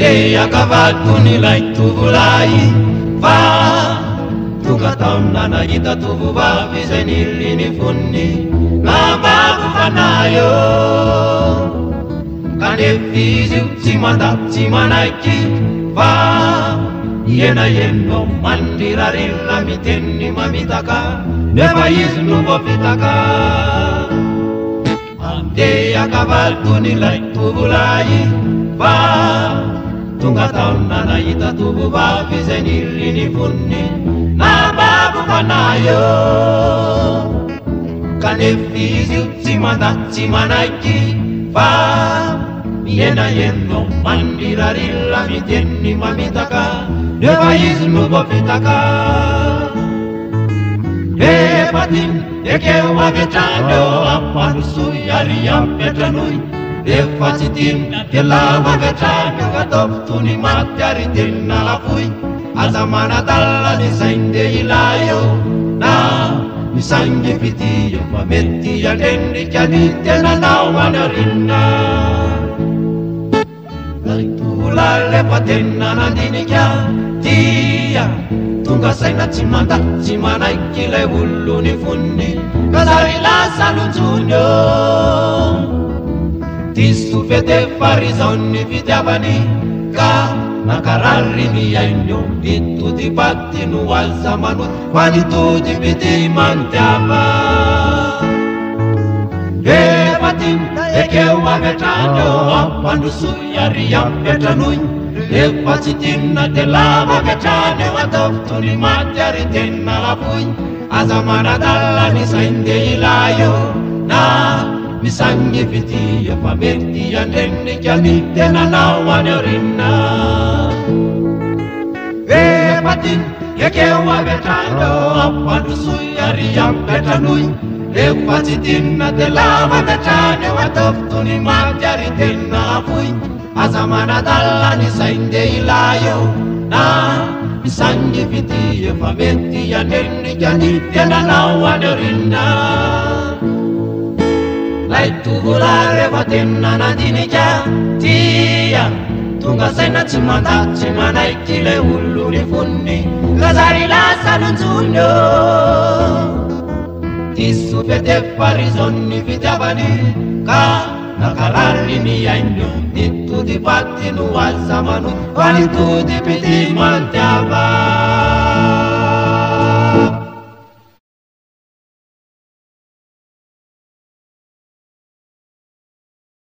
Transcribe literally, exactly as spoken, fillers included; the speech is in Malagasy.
Mandeha kavaloko nilay tovolahy fa tonga taona nahita tovovavy izay niliny foniny nambako fanahy eo. Kanefa izy io tsy mandà tsy manaiky fa ienaenao mandirarila miteny mamitaka nefa izy no voafitaka. Mandeha kavaloko nilay tovolahy fa tonga taona nahita tovovavy izay niliny foniny nambako fanahy eo. Kanefa izy io tsy mandà tsy manaiky fa ienaenao mandirarila miteny mamitaka nefa izy no voafitaka. Efa tiny ekeo avy hatrany eo ampandrosoy ary ampetranoy efa tsy tiny elava avy hatrany eo ataovy tony maty ary tena lafoy. Aza manadalany izay ndeha ilay eo na misangy vity eo fa mety andrendrika ny tenanao any aorina. Lay tovolahy efa tena nandinika tia tonga saina tsy mandà tsy manaiky ilay olony foniny ka zary lasa lonjony eo. Diso fety farizao ny fitiavany ka nakarary miainy eo ditody paty no aza manoty fa nitody pity manitiava. Efa tiny ekeo avy hatrany eo ampandrosoy ary ampetranoy efa tsy tinona de lava avy hatrany eo ataovy tony maty ary tena lafoy. Aza manadalany izay ndeha ilay eo na misangy vity eo fa mety andrendrika ny tenanao any aorina. Efa tiny ekeo avy hatrany eo ampandrosoy ary ampetranoy efa tsy tinona de lava avy hatrany eo ataovy tony maty ary tena lafoy. Aza manadalany izay ndeha ilay eo na misangy vity eo fa mety andrendrika ny tenanao any aorina. Lay tovolahy rehefa tena nandinika tia tonga saina tsy mandà tsy manaiky ilay olony foniny ka zary lasa lonjony eo. Diso fety farizony fitiavany ka nakarary miainy eo ditody paty no aza manoty fa nitody pity manitiava.